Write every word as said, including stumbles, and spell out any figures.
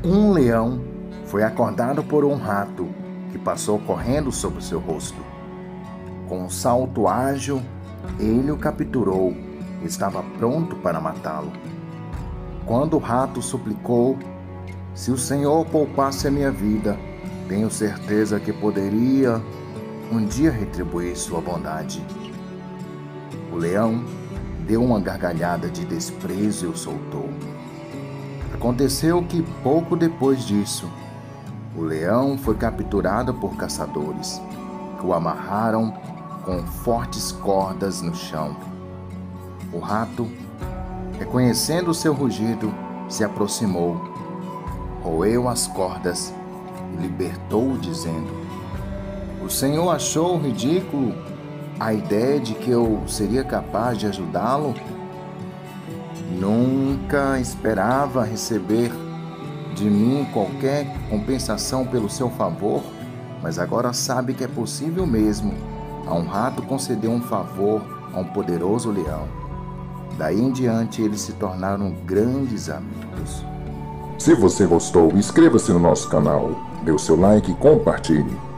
Um leão foi acordado por um rato que passou correndo sobre seu rosto. Com um salto ágil, ele o capturou e estava pronto para matá-lo. Quando o rato suplicou: "Se o Senhor poupasse a minha vida, tenho certeza que poderia um dia retribuir sua bondade." O leão deu uma gargalhada de desprezo e o soltou. Aconteceu que, pouco depois disso, o leão foi capturado por caçadores, que o amarraram com fortes cordas no chão. O rato, reconhecendo o seu rugido, se aproximou, roeu as cordas e libertou-o, dizendo: "O Senhor achou ridículo a ideia de que eu seria capaz de ajudá-lo? Nunca esperava receber de mim qualquer compensação pelo seu favor, mas agora sabe que é possível mesmo a um rato conceder um favor a um poderoso leão." Daí em diante eles se tornaram grandes amigos. Se você gostou, inscreva-se no nosso canal, dê o seu like e compartilhe.